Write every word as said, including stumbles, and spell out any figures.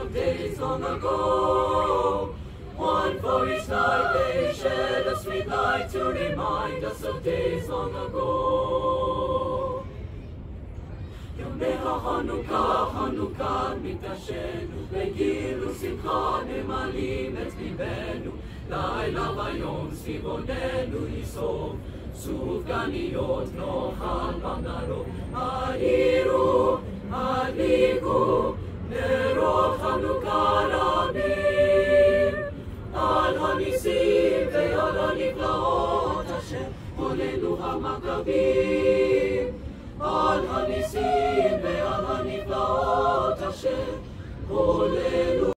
of days long ago. One for each night they shed a sweet light to remind us of days long ago. ימיה חנוכה, חנוכה מקדשנו, בגילו שמחה נמלאים את ליבנו, לילה ויום סביבוננו יסוף, סופגניות נאכל במנרות. האירו, הדליקו, נרות חנוכה רבים, על הניסים ועל הנפלאות אשר עולנו המכבים, על הניסים ועל הנפלאות אשר עולנו